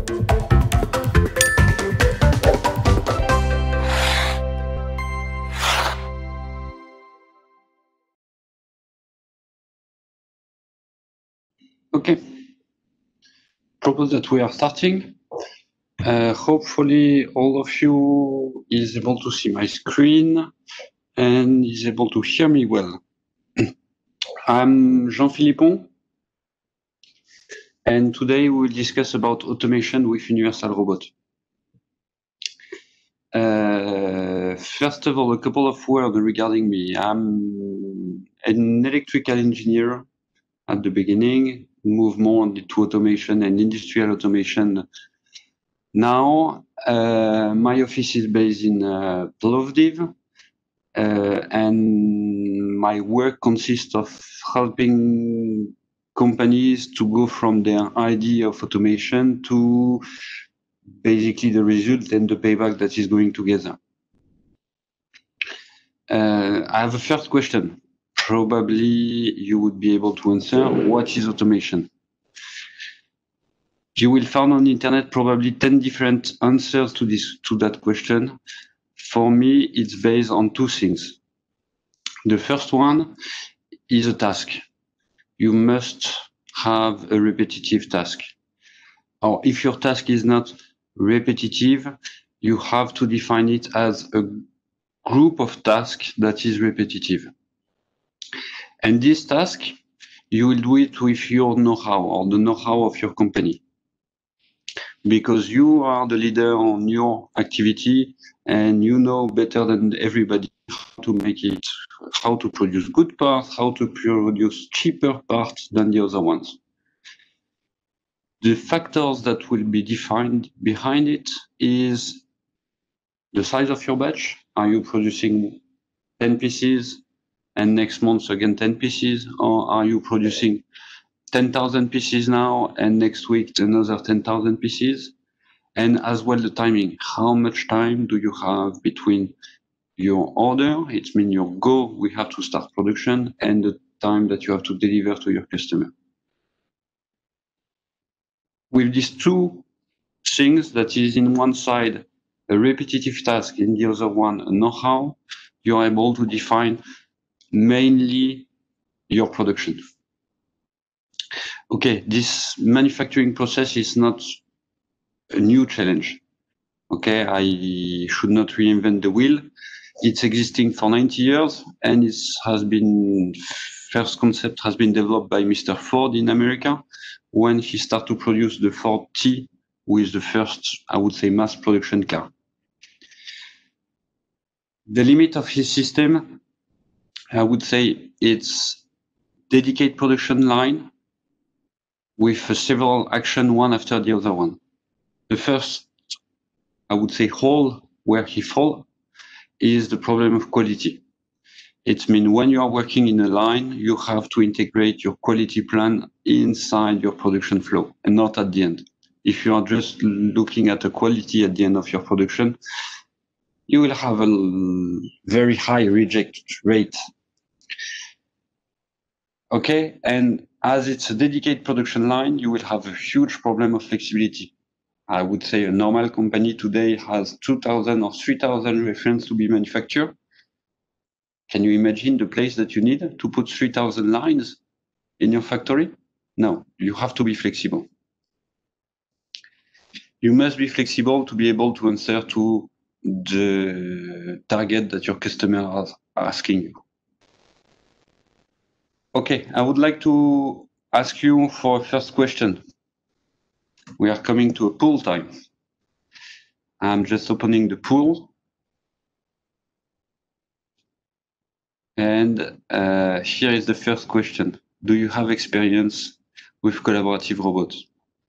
Okay, propose that we are starting. Hopefully all of you is able to see my screen and is able to hear me well. I'm Jean Philippon, and today we will discuss about automation with Universal Robot. First of all, a couple of words regarding me. I'm an electrical engineer at the beginning, move more into automation and industrial automation. Now, my office is based in Plovdiv, and my work consists of helping companies to go from their idea of automation to basically the result and the payback that is going together. I have a first question. Probably you would be able to answer. What is automation? You will find on the internet probably 10 different answers to that question. For me, it's based on two things. The first one is a task. You must have a repetitive task. Or if your task is not repetitive, you have to define it as a group of tasks that is repetitive. And this task, you will do it with your know-how or the know-how of your company. Because you are the leader on your activity and you know better than everybody how to make it, how to produce good parts, how to produce cheaper parts than the other ones. The factors that will be defined behind it is the size of your batch. Are you producing 10 pieces and next month again 10 pieces, or are you producing 10,000 pieces now and next week another 10,000 pieces? And as well the timing. How much time do you have between your order, it means your go, we have to start production, and the time that you have to deliver to your customer? With these two things, that is in one side a repetitive task, in the other one a know-how, you are able to define mainly your production. Okay, this manufacturing process is not a new challenge. Okay, I should not reinvent the wheel. It's existing for 90 years, and it has been, first concept has been developed by Mr. Ford in America when he started to produce the Ford T with the first, I would say, mass production car. The limit of his system, I would say, it's dedicated production line with several action one after the other one. The first, I would say, hole where he fall is the problem of quality. It means when you are working in a line, you have to integrate your quality plan inside your production flow and not at the end. If you are just looking at the quality at the end of your production, you will have a very high reject rate. Okay, and as it's a dedicated production line, you will have a huge problem of flexibility. I would say a normal company today has 2,000 or 3,000 references to be manufactured. Can you imagine the place that you need to put 3,000 lines in your factory? No, you have to be flexible. You must be flexible to be able to answer to the target that your customer is asking you. Okay, I would like to ask you for a first question. We are coming to a pool time. I'm just opening the pool. And here is the first question. Do you have experience with collaborative robots?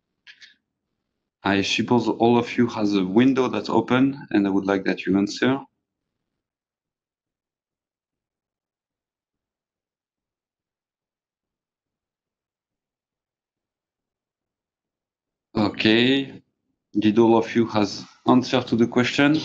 I suppose all of you has a window that's open, and I would like that you answer. Okay. Did all of you has answer to the question?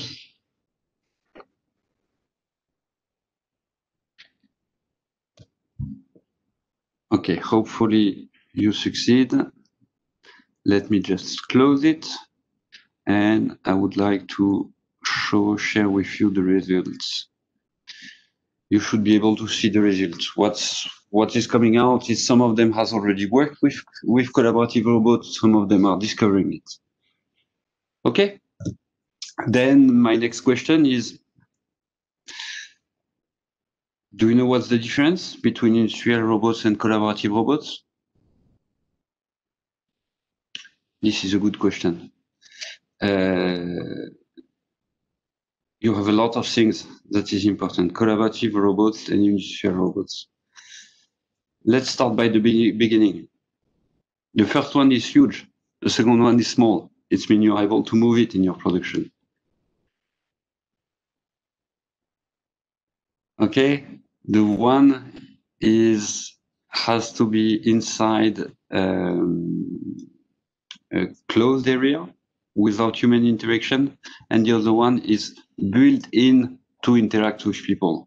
Okay, hopefully you succeed. Let me just close it. And I would like to share with you the results. You should be able to see the results. What is coming out is some of them has already worked with collaborative robots. Some of them are discovering it. Okay. Then my next question is, do you know what's the difference between industrial robots and collaborative robots? This is a good question. You have a lot of things that is important, collaborative robots and industrial robots. Let's start by the beginning. The first one is huge. The second one is small. It means you're able to move it in your production. Okay, the one has to be inside a closed area without human interaction, and the other one is built in to interact with people.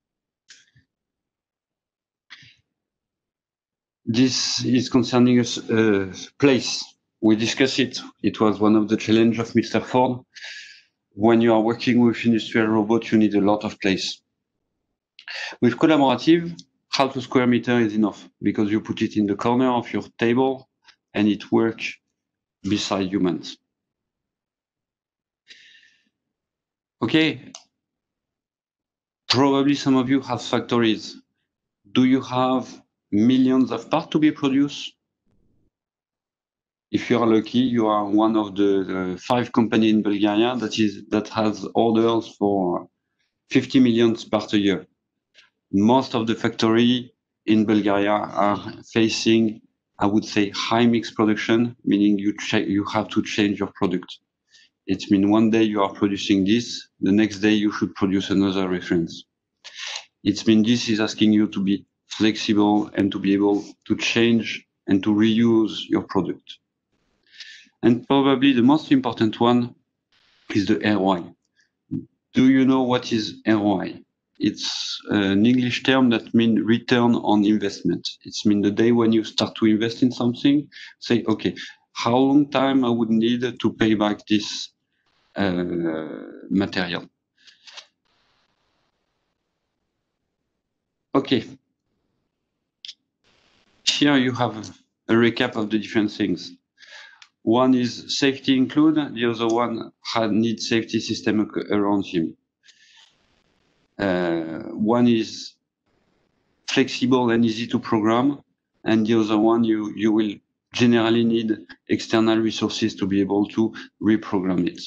This is concerning a place. We discussed it. It was one of the challenges of Mr. Ford. When you are working with industrial robots, you need a lot of place. With collaborative, half a square meter is enough because you put it in the corner of your table and it works beside humans. Okay. Probably some of you have factories. Do you have millions of parts to be produced? If you are lucky, you are one of the 5 companies in Bulgaria that has orders for 50 million parts a year. Most of the factories in Bulgaria are facing, I would say, high mix production, meaning you have to change your product. It means one day you are producing this, the next day you should produce another reference. It means this is asking you to be flexible and to be able to change and to reuse your product. And probably the most important one is the ROI. Do you know what is ROI? It's an English term that means return on investment. It means the day when you start to invest in something, say, okay, how long time I would need to pay back this material? Okay. Here you have a recap of the different things. One is safety include, the other one needs safety system around him. One is flexible and easy to program, and the other one you will generally need external resources to be able to reprogram it.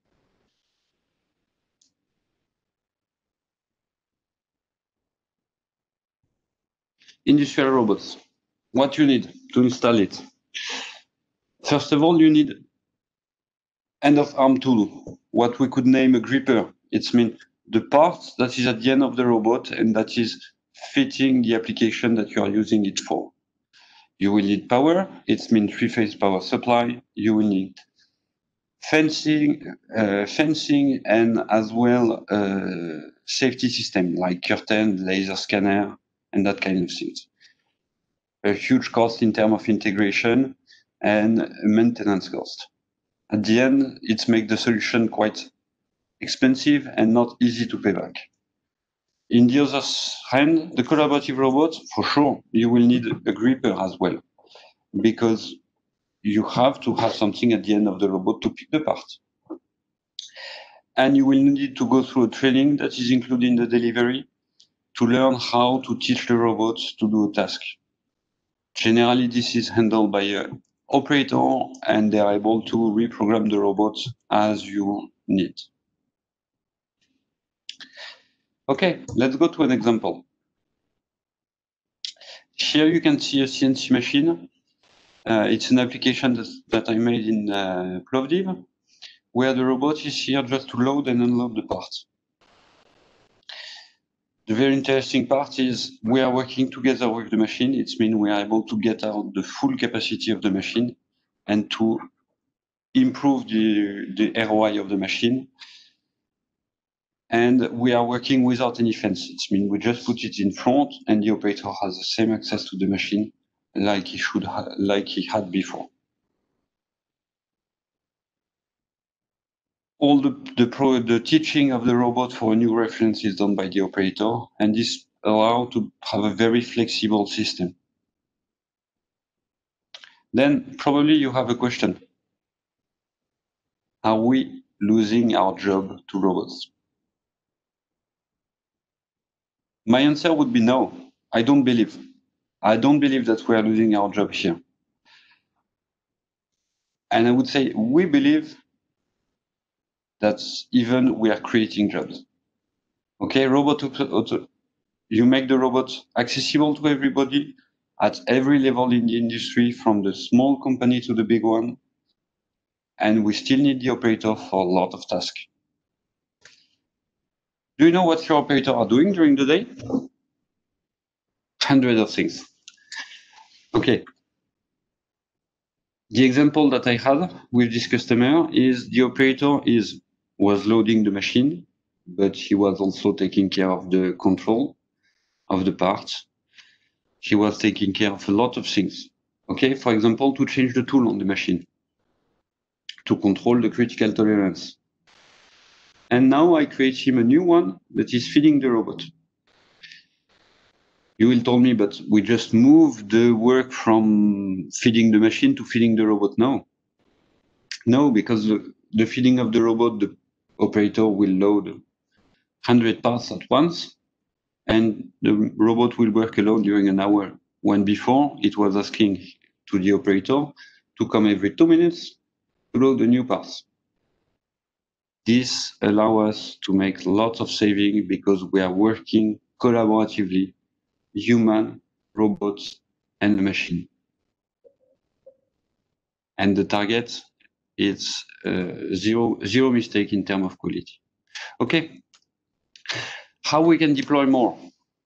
Industrial robots. What you need to install it? First of all, you need end-of-arm tool, what we could name a gripper. It means the part that is at the end of the robot and that is fitting the application that you are using it for. You will need power. It means 3-phase power supply. You will need fencing, and as well safety system like curtain, laser scanner, and that kind of things. A huge cost in terms of integration and maintenance cost. At the end, it makes the solution quite expensive and not easy to pay back. In the other hand, the collaborative robot, for sure, you will need a gripper as well, because you have to have something at the end of the robot to pick the part. And you will need to go through a training that is included in the delivery to learn how to teach the robot to do a task. Generally, this is handled by an operator, and they are able to reprogram the robot as you need. Okay, let's go to an example. Here you can see a CNC machine. It's an application that I made in Plovdiv, where the robot is here just to load and unload the parts. The very interesting part is we are working together with the machine. It means we are able to get out the full capacity of the machine and to improve the ROI of the machine. And we are working without any fence. It means we just put it in front and the operator has the same access to the machine like he had before. all the teaching of the robot for a new reference is done by the operator, and this allows to have a very flexible system. Then probably you have a question. Are we losing our job to robots? My answer would be no. I don't believe. I don't believe that we are losing our job here. And I would say we believe that even we are creating jobs. Okay, you make the robot accessible to everybody at every level in the industry, from the small company to the big one. And we still need the operator for a lot of tasks. Do you know what your operator are doing during the day? Hundreds of things. Okay. The example that I had with this customer is the operator was loading the machine, but he was also taking care of the control of the parts. He was taking care of a lot of things. Okay, for example, to change the tool on the machine, to control the critical tolerance. And now I create him a new one that is feeding the robot. You will tell me, but we just move the work from feeding the machine to feeding the robot. No, because the feeding of the robot, the operator will load 100 parts at once, and the robot will work alone during an hour, when before it was asking to the operator to come every 2 minutes to load the new parts. This allows us to make lots of saving because we are working collaboratively, human, robots, and the machine. And the target is zero mistake in terms of quality. Okay. How we can deploy more?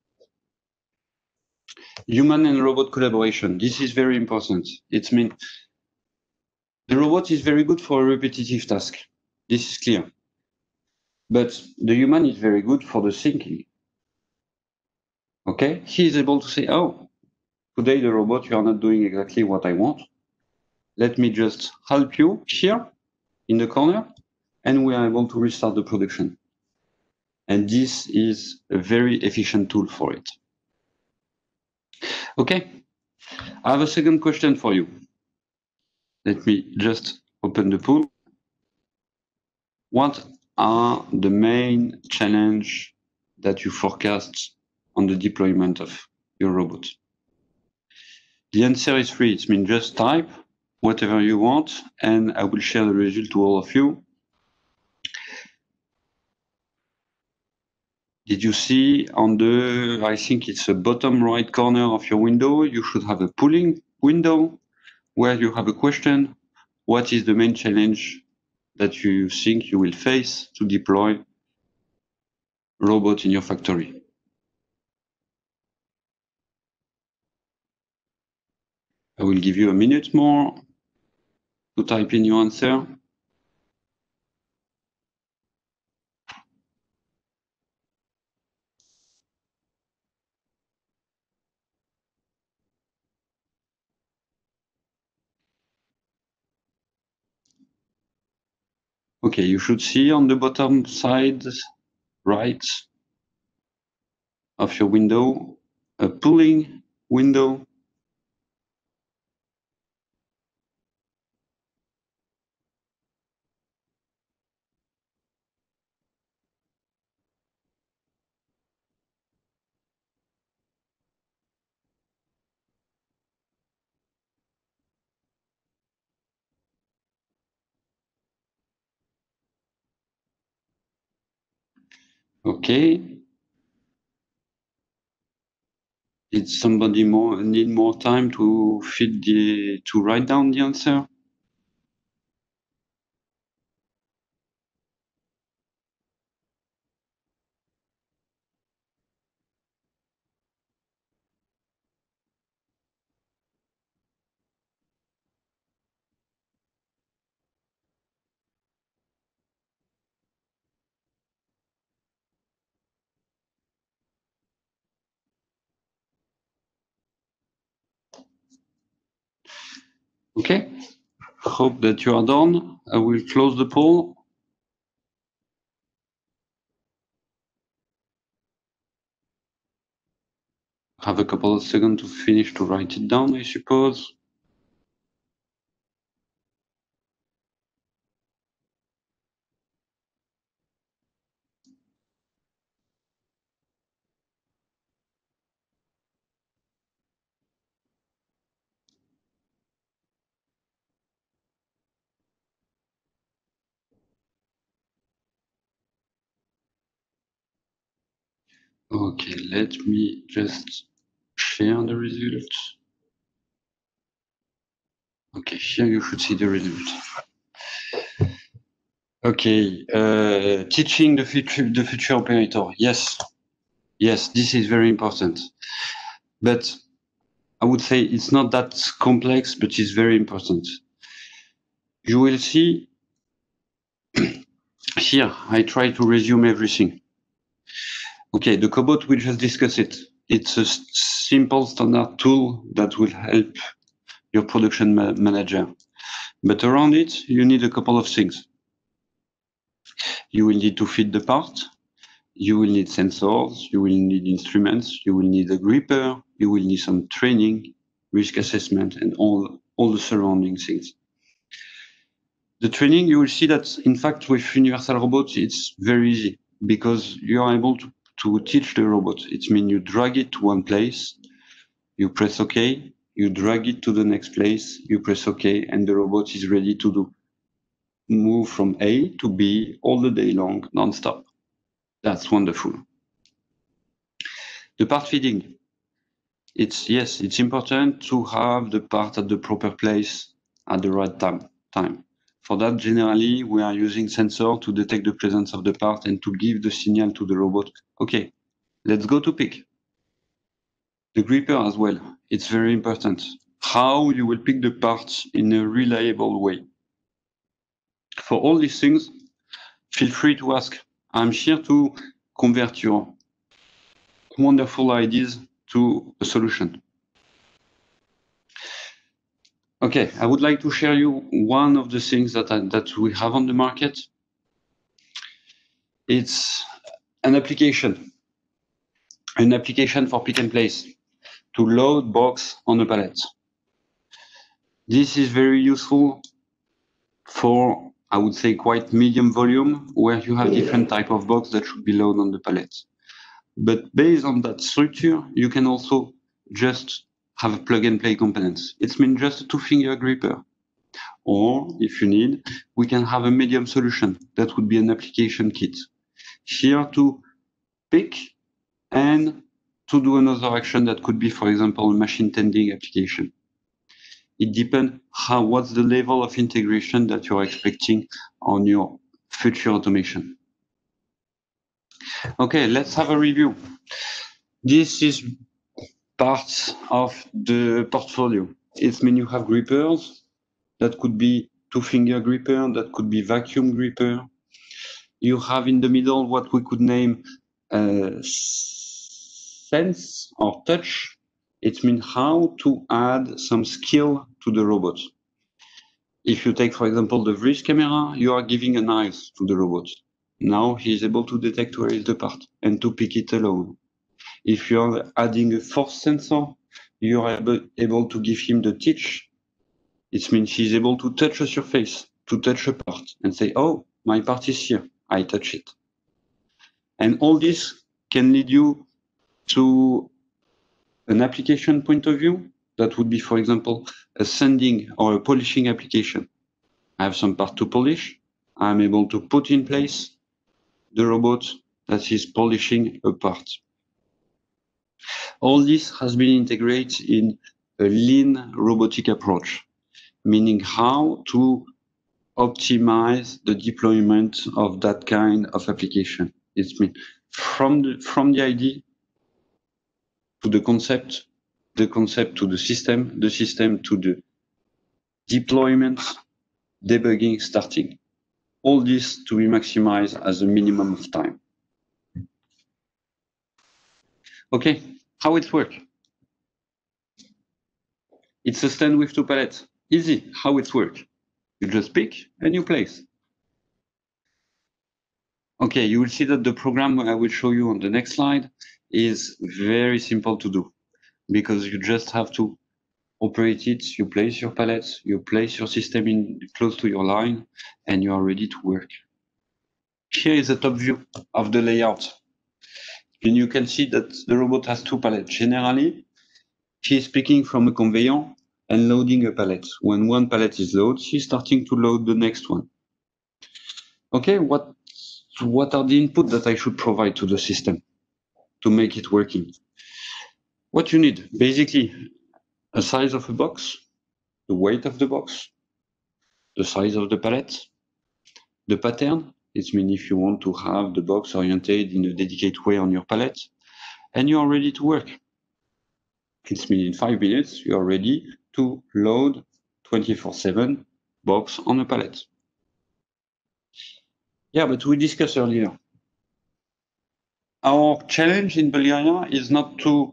Human and robot collaboration. This is very important. It means the robot is very good for a repetitive task. This is clear. But the human is very good for the thinking. Okay? He is able to say, oh, today the robot, you are not doing exactly what I want. Let me just help you here in the corner, and we are able to restart the production. And this is a very efficient tool for it. Okay? I have a second question for you. Let me just open the pool. What are the main challenges that you forecast on the deployment of your robot? The answer is free. It means just type whatever you want, and I will share the result to all of you. Did you see on the, I think it's the bottom right corner of your window, you should have a polling window where you have a question. What is the main challenge that you think you will face to deploy robot in your factory? I will give you a minute more to type in your answer. Okay, you should see on the bottom side right of your window a polling window. Okay. Did somebody need more time to write down the answer? Okay. Hope that you are done. I will close the poll. have a couple of seconds to finish to write it down, I suppose. Okay, let me just share the results. Okay, here you should see the result. Okay, teaching the future operator. Yes, this is very important. But I would say it's not that complex, but it's very important. You will see here, I try to resume everything. Okay, the Cobot, we just discussed it. It's a simple standard tool that will help your production manager. But around it, you need a couple of things. You will need to fit the part. You will need sensors. You will need instruments. You will need a gripper. You will need some training, risk assessment, and all the surrounding things. The training, you will see that, in fact, with Universal Robot, it's very easy because you are able to teach the robot. It means you drag it to one place, you press OK, you drag it to the next place, you press OK, and the robot is ready to move from A to B all the day long, non-stop. That's wonderful. The part feeding. It's important to have the part at the proper place at the right time. For that, generally, we are using sensor to detect the presence of the part and to give the signal to the robot. Okay, let's go to pick. The gripper as well. It's very important. How you will pick the parts in a reliable way. For all these things, feel free to ask. I'm here to convert your wonderful ideas to a solution. Okay, I would like to share you one of the things that we have on the market. It's an application for pick and place to load box on a pallet. This is very useful for, I would say, quite medium volume, where you have different type of box that should be loaded on the pallet. But based on that structure, you can also just have a plug and play components. It means just a 2-finger gripper. Or if you need, we can have a medium solution. That would be an application kit. Here to pick and to do another action that could be, for example, a machine tending application. It depends what's the level of integration that you're expecting on your future automation. Okay, let's have a review. This is part of the portfolio. It means you have grippers. That could be 2-finger gripper, that could be vacuum gripper. You have in the middle what we could name sense or touch. It means how to add some skill to the robot. If you take, for example, the wrist camera, you are giving an eyes to the robot. Now he is able to detect where is the part and to pick it alone. If you are adding a force sensor, you are able to give him the touch. It means he's able to touch a surface, to touch a part and say, oh, my part is here, I touch it. And all this can lead you to an application point of view. That would be, for example, a sanding or a polishing application. I have some part to polish. I'm able to put in place the robot that is polishing a part. All this has been integrated in a lean robotic approach, meaning how to optimize the deployment of that kind of application. It means from the idea to the concept to the system to the deployment, debugging, starting. All this to be maximized as a minimum of time. Okay, how it works? It's a stand with 2 pallets. Easy, how it works? You just pick and you place. Okay, you will see that the program I will show you on the next slide is very simple to do. because you just have to operate it. You place your pallets, you place your system in close to your line, and you are ready to work. Here is a top view of the layout. And you can see that the robot has two pallets. Generally, she is picking from a conveyor and loading a pallet. When one pallet is loaded, she's starting to load the next one. Okay, what are the inputs that I should provide to the system to make it working? What you need, basically, a size of a box, the weight of the box, the size of the pallet, the pattern. It means if you want to have the box oriented in a dedicated way on your pallet, and you are ready to work. It means in 5 minutes, you are ready to load 24/7 box on a pallet. Yeah, but we discussed earlier. Our challenge in Bulgaria is not to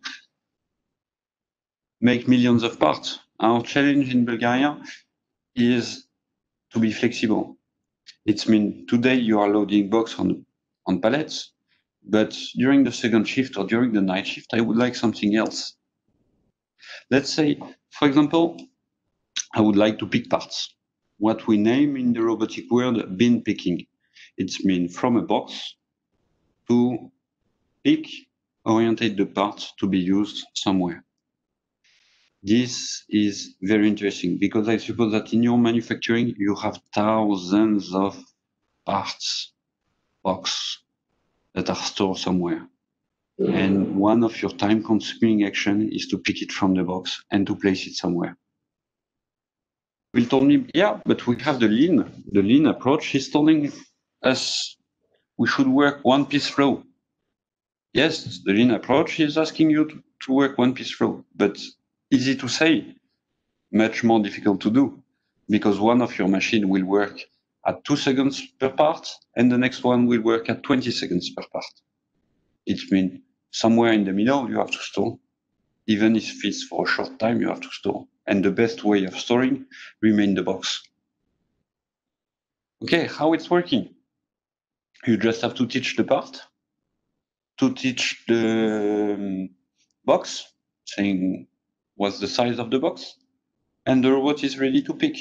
make millions of parts. Our challenge in Bulgaria is to be flexible. It means today you are loading box on pallets, but during the second shift or during the night shift, I would like something else. Let's say, for example, I would like to pick parts. What we name in the robotic world bin picking. It means from a box to pick, orientate the parts to be used somewhere. This is very interesting because I suppose that in your manufacturing, you have thousands of parts, box that are stored somewhere. And one of your time-consuming action is to pick it from the box and to place it somewhere. Will told me, yeah, but we have the lean approach is telling us we should work one-piece flow. Yes, the lean approach is asking you to work one-piece flow, but easy to say, much more difficult to do, because one of your machine will work at 2 seconds per part, and the next one will work at 20 seconds per part. It means somewhere in the middle, you have to store. Even if it's for a short time, you have to store. And the best way of storing remain the box. Okay, how it's working? You just have to teach the part, to teach the box, saying what's the size of the box, and the robot is ready to pick.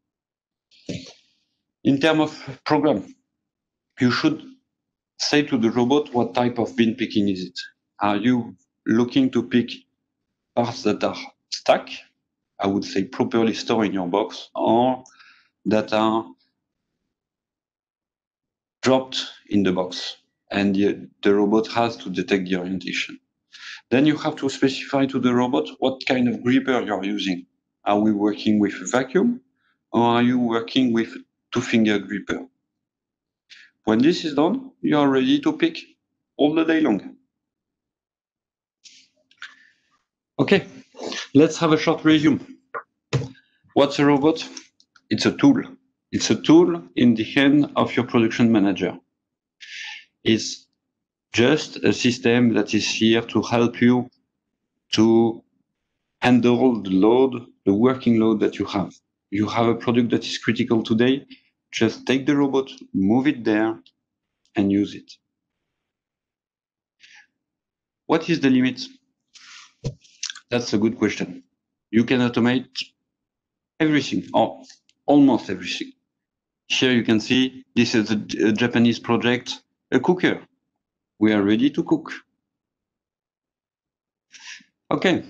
In terms of program, you should say to the robot what type of bin picking is it. Are you looking to pick parts that are stacked, I would say properly stored in your box, or that are dropped in the box, and the robot has to detect the orientation. Then you have to specify to the robot what kind of gripper you're using. Are we working with vacuum, or are you working with 2-finger gripper? When this is done, you are ready to pick all the day long. Okay, let's have a short resume. What's a robot? It's a tool. It's a tool in the hand of your production manager. It's just a system that is here to help you to handle the load, the working load that you have. You have a product that is critical today, just take the robot, move it there, and use it. What is the limit? That's a good question. You can automate everything, or almost everything. Here you can see this is a Japanese project, a cooker. We are ready to cook. Okay.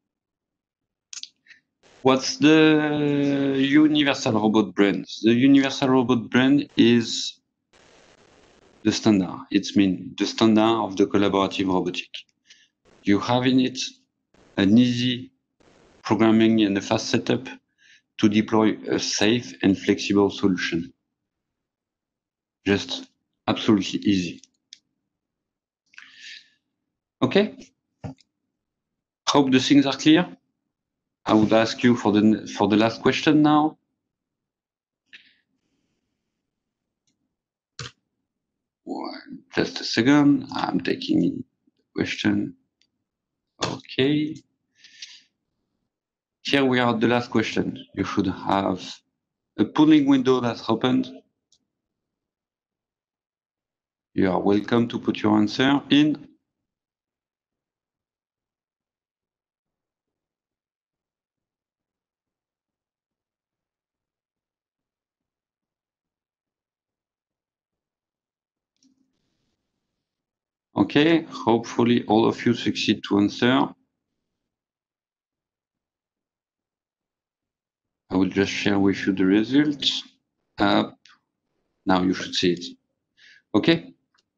What's the Universal Robot brand? The Universal Robot brand is the standard. It means the standard of the collaborative robotic. You have in it an easy programming and a fast setup to deploy a safe and flexible solution. Just absolutely easy. Okay. Hope the things are clear. I would ask you for the last question now. Just a second. I'm taking the question. Okay. Here we are at the last question. You should have a pooling window that's opened. You are welcome to put your answer in. Okay, hopefully all of you succeed to answer. I will just share with you the results. Now you should see it. Okay.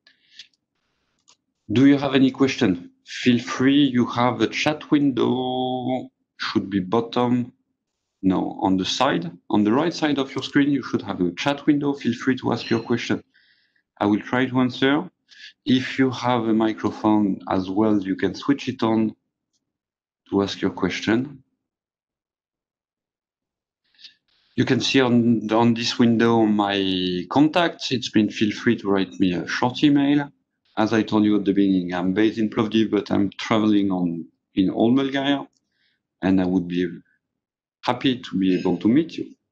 Do you have any question? Feel free. You have a chat window, should be bottom. No, on the side, on the right side of your screen, you should have a chat window. Feel free to ask your question. I will try to answer. If you have a microphone as well, you can switch it on to ask your question. You can see on this window my contacts. Feel free to write me a short email. As I told you at the beginning, I'm based in Plovdiv, but I'm traveling in all Bulgaria, and I would be happy to be able to meet you.